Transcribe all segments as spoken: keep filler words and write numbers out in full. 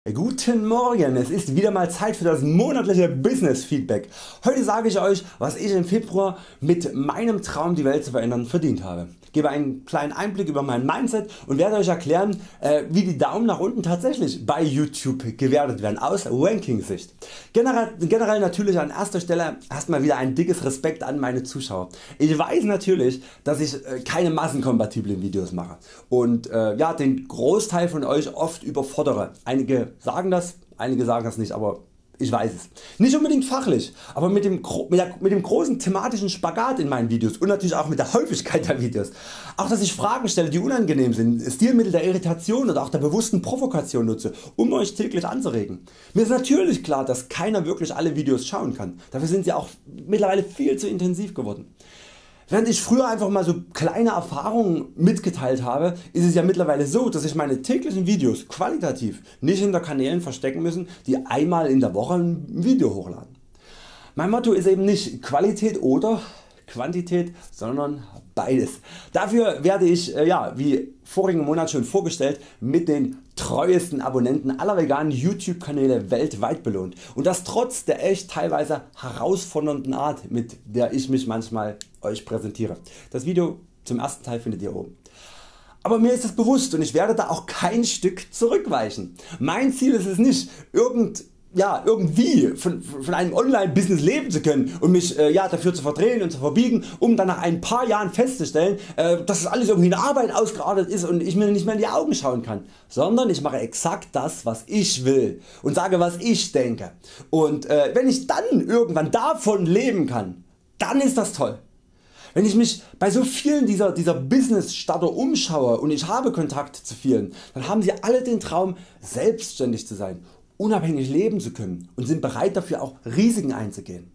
Guten Morgen, es ist wieder mal Zeit für das monatliche Business Feedback. Heute sage ich Euch, was ich im Februar mit meinem Traum die Welt zu verändern verdient habe. Ich gebe einen kleinen Einblick über mein Mindset und werde Euch erklären wie die Daumen nach unten tatsächlich bei YouTube gewertet werden aus Ranking-Sicht. Generell, generell natürlich an erster Stelle erstmal wieder ein dickes Respekt an meine Zuschauer. Ich weiß natürlich, dass ich keine massenkompatiblen Videos mache und äh, ja, den Großteil von Euch oft überfordere. Einige sagen das, einige sagen das nicht, aber ich weiß es. Nicht unbedingt fachlich, aber mit dem, mit, der, mit dem großen thematischen Spagat in meinen Videos und natürlich auch mit der Häufigkeit der Videos. Auch dass ich Fragen stelle die unangenehm sind, Stilmittel der Irritation oder auch der bewussten Provokation nutze, um Euch täglich anzuregen. Mir ist natürlich klar, dass keiner wirklich alle Videos schauen kann, dafür sind sie auch mittlerweile viel zu intensiv geworden. Während ich früher einfach mal so kleine Erfahrungen mitgeteilt habe, ist es ja mittlerweile so, dass ich meine täglichen Videos qualitativ nicht hinter Kanälen verstecken müssen, die einmal in der Woche ein Video hochladen. Mein Motto ist eben nicht Qualität oder Quantität, sondern beides. Dafür werde ich, äh, ja, wie vorigen Monat schon vorgestellt, mit den treuesten Abonnenten aller veganen YouTube Kanäle weltweit belohnt und das trotz der echt teilweise herausfordernden Art, mit der ich mich manchmal Euch präsentiere. Das Video zum ersten Teil findet ihr oben. Aber mir ist das bewusst und ich werde da auch kein Stück zurückweichen. Mein Ziel ist es nicht, irgend Ja, irgendwie von, von einem Online-Business leben zu können und mich äh, ja, dafür zu verdrehen und zu verbiegen, um dann nach ein paar Jahren festzustellen, äh, dass es alles irgendwie eine Arbeit ausgeartet ist und ich mir nicht mehr in die Augen schauen kann, sondern ich mache exakt das, was ich will und sage, was ich denke. Und äh, wenn ich dann irgendwann davon leben kann, dann ist das toll. Wenn ich mich bei so vielen dieser, dieser Business-Starter umschaue und ich habe Kontakt zu vielen, dann haben sie alle den Traum, selbstständig zu sein, unabhängig leben zu können und sind bereit dafür auch Risiken einzugehen.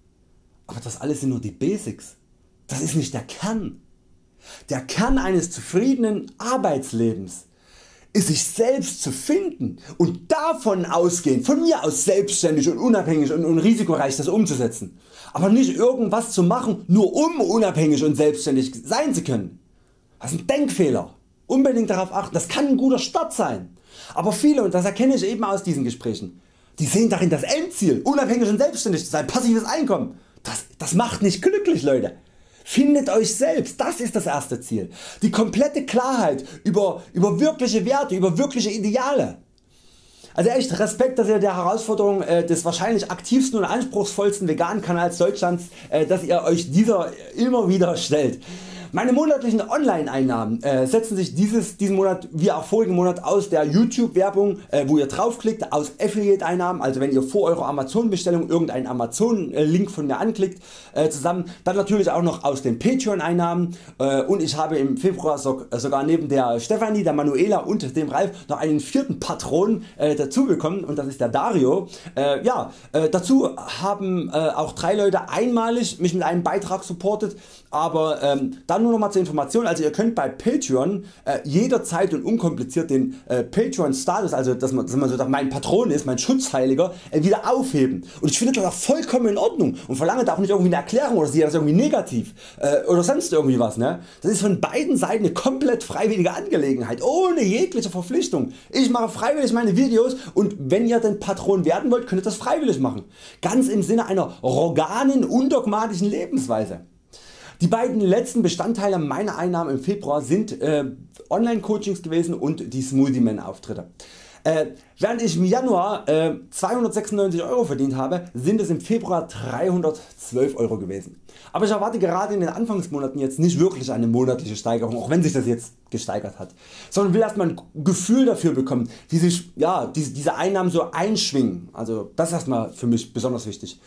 Aber das alles sind nur die Basics. Das ist nicht der Kern. Der Kern eines zufriedenen Arbeitslebens ist, sich selbst zu finden und davon ausgehend, von mir aus selbstständig und unabhängig und, und risikoreich das umzusetzen. Aber nicht irgendwas zu machen, nur um unabhängig und selbstständig sein zu können. Das ist ein Denkfehler. Unbedingt darauf achten, das kann ein guter Start sein. Aber viele, und das erkenne ich eben aus diesen Gesprächen, die sehen darin das Endziel, unabhängig und selbstständig zu sein, passives Einkommen. Das, das macht nicht glücklich, Leute. Findet Euch selbst, das ist das erste Ziel. Die komplette Klarheit über, über wirkliche Werte, über wirkliche Ideale. Also echt Respekt, dass ihr der Herausforderung äh, des wahrscheinlich aktivsten und anspruchsvollsten veganen Kanals Deutschlands, äh, dass ihr Euch dieser immer wieder stellt. Meine monatlichen Online-Einnahmen äh, setzen sich dieses, diesen Monat wie auch vorigen Monat aus der YouTube Werbung, äh, wo ihr draufklickt, aus Affiliate Einnahmen, also wenn ihr vor eurer Amazon Bestellung irgendeinen Amazon Link von mir anklickt, äh, zusammen, dann natürlich auch noch aus den Patreon Einnahmen äh, und ich habe im Februar so, sogar neben der Stefanie, der Manuela und dem Ralf noch einen vierten Patron äh, dazu bekommen und das ist der Dario. Äh, ja, äh, dazu haben äh, auch drei Leute einmalig mich mit einem Beitrag supportet, aber ähm, dann nur noch mal zur Information, also ihr könnt bei Patreon äh, jederzeit und unkompliziert den äh, Patreon Status, also dass man, dass man so mein Patron ist, mein Schutzheiliger, äh, wieder aufheben und ich finde das auch vollkommen in Ordnung und verlange da auch nicht irgendwie eine Erklärung oder sehe das irgendwie negativ äh, oder sonst irgendwie was. Ne? Das ist von beiden Seiten eine komplett freiwillige Angelegenheit, ohne jegliche Verpflichtung. Ich mache freiwillig meine Videos und wenn ihr den Patron werden wollt, könnt ihr das freiwillig machen. Ganz im Sinne einer organen, undogmatischen Lebensweise. Die beiden letzten Bestandteile meiner Einnahmen im Februar sind äh, Online Coachings gewesen und die Smoothie Man Auftritte. Äh, während ich im Januar äh, zweihundertsechsundneunzig Euro verdient habe, sind es im Februar dreihundertzwölf Euro gewesen. Aber ich erwarte gerade in den Anfangsmonaten jetzt nicht wirklich eine monatliche Steigerung, auch wenn sich das jetzt gesteigert hat, sondern will erstmal ein Gefühl dafür bekommen, wie sich ja, diese, diese Einnahmen so einschwingen. Also das ist erstmal für mich besonders wichtig.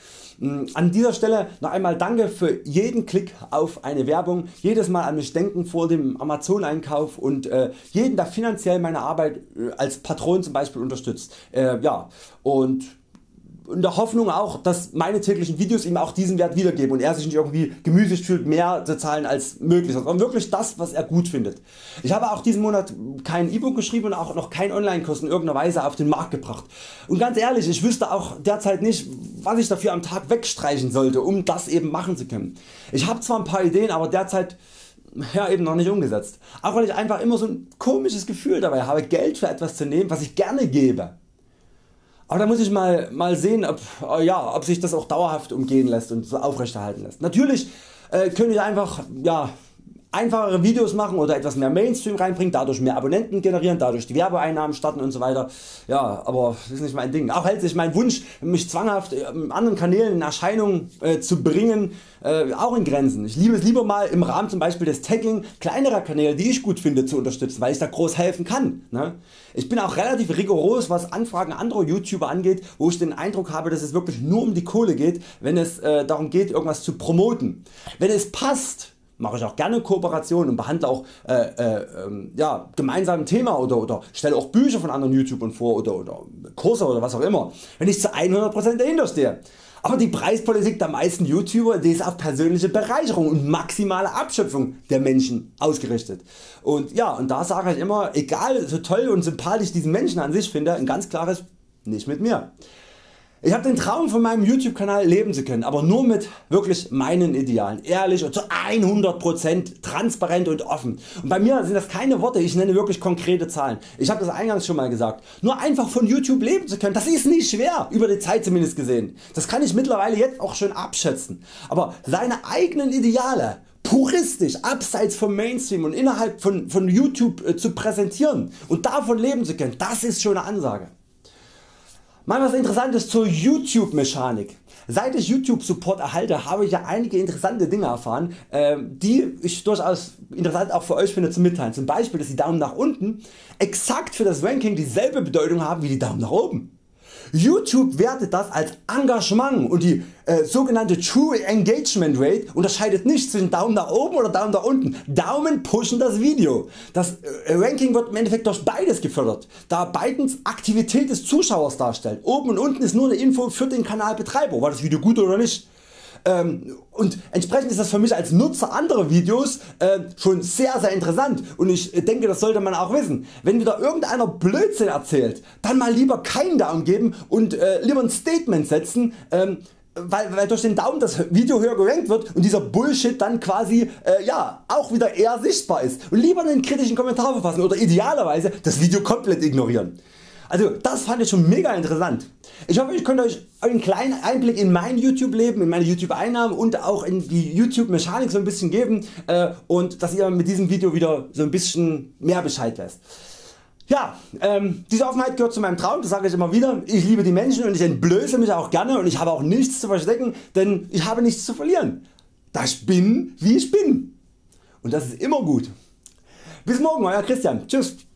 An dieser Stelle noch einmal danke für jeden Klick auf eine Werbung, jedes Mal an mich denken vor dem Amazon Einkauf und äh, jeden der finanziell meine Arbeit äh, als Patron zum Beispiel unterstützt. Äh, ja, und in der Hoffnung auch, dass meine täglichen Videos ihm auch diesen Wert wiedergeben und er sich nicht irgendwie gemüßigt fühlt, mehr zu zahlen als möglich, sondern wirklich das, was er gut findet. Ich habe auch diesen Monat kein E-Book geschrieben und auch noch kein Online-Kurs in irgendeiner Weise auf den Markt gebracht. Und ganz ehrlich, ich wüsste auch derzeit nicht, was ich dafür am Tag wegstreichen sollte, um das eben machen zu können. Ich habe zwar ein paar Ideen, aber derzeit ja, eben noch nicht umgesetzt. Auch weil ich einfach immer so ein komisches Gefühl dabei habe, Geld für etwas zu nehmen, was ich gerne gebe. Aber da muss ich mal, mal sehen ob, ja, ob sich das auch dauerhaft umgehen lässt und so aufrechterhalten lässt. Natürlich äh, könnte ich einfach ja, einfachere Videos machen oder etwas mehr Mainstream reinbringen, dadurch mehr Abonnenten generieren, dadurch die Werbeeinnahmen starten und so weiter. Ja, aber das ist nicht mein Ding. Auch hält sich mein Wunsch, mich zwanghaft in anderen Kanälen in Erscheinung äh, zu bringen, äh, auch in Grenzen. Ich liebe es lieber mal im Rahmen zum Beispiel des Tagging kleinerer Kanäle, die ich gut finde, zu unterstützen, weil ich da groß helfen kann. Ne? Ich bin auch relativ rigoros, was Anfragen anderer YouTuber angeht, wo ich den Eindruck habe, dass es wirklich nur um die Kohle geht, wenn es äh, darum geht, irgendwas zu promoten. Wenn es passt, mache ich auch gerne Kooperationen und behandle auch äh, äh, ja, gemeinsam ein Thema oder, oder stelle auch Bücher von anderen YouTubern vor oder, oder Kurse oder was auch immer, wenn ich zu hundert Prozent dahinter stehe. Aber die Preispolitik der meisten YouTuber, die ist auf persönliche Bereicherung und maximale Abschöpfung der Menschen ausgerichtet. Und ja, und da sage ich immer, egal so toll und sympathisch diesen Menschen an sich finde, ein ganz klares nicht mit mir. Ich habe den Traum von meinem YouTube Kanal leben zu können, aber nur mit wirklich meinen Idealen, ehrlich und zu hundert Prozent transparent und offen. Und bei mir sind das keine Worte, ich nenne wirklich konkrete Zahlen. Ich habe das eingangs schon mal gesagt. Nur einfach von YouTube leben zu können, das ist nicht schwer, über die Zeit zumindest gesehen. Das kann ich mittlerweile jetzt auch schon abschätzen. Aber seine eigenen Ideale puristisch abseits vom Mainstream und innerhalb von, von YouTube äh, zu präsentieren und davon leben zu können, das ist schon eine Ansage. Mal was Interessantes zur YouTube Mechanik. Seit ich YouTube Support erhalte, habe ich ja einige interessante Dinge erfahren, äh, die ich durchaus interessant auch für Euch finde zu mitteilen. Zum Beispiel, dass die Daumen nach unten exakt für das Ranking dieselbe Bedeutung haben wie die Daumen nach oben. YouTube wertet das als Engagement und die äh, sogenannte True Engagement Rate unterscheidet nicht zwischen Daumen nach oben oder Daumen nach unten. Daumen pushen das Video. Das äh, Ranking wird im Endeffekt durch beides gefördert, da beides Aktivität des Zuschauers darstellt. Oben und unten ist nur eine Info für den Kanalbetreiber, war das Video gut oder nicht. Ähm, und entsprechend ist das für mich als Nutzer anderer Videos äh, schon sehr sehr interessant und ich denke, das sollte man auch wissen. Wenn wieder irgendeiner Blödsinn erzählt, dann mal lieber keinen Daumen geben und äh, lieber ein Statement setzen, ähm, weil, weil durch den Daumen das Video höher gerankt wird und dieser Bullshit dann quasi äh, ja, auch wieder eher sichtbar ist, und lieber einen kritischen Kommentar verfassen oder idealerweise das Video komplett ignorieren. Also das fand ich schon mega interessant. Ich hoffe, ich konnte Euch einen kleinen Einblick in mein YouTube Leben, in meine YouTube Einnahmen und auch in die YouTube Mechanik so ein bisschen geben äh, und dass ihr mit diesem Video wieder so ein bisschen mehr Bescheid wisst. Ja, ähm, diese Offenheit gehört zu meinem Traum, das sage ich immer wieder. Ich liebe die Menschen und ich entblöße mich auch gerne und ich habe auch nichts zu verstecken, denn ich habe nichts zu verlieren. Da ich bin wie ich bin. Und das ist immer gut. Bis morgen, Euer Christian. Tschüss.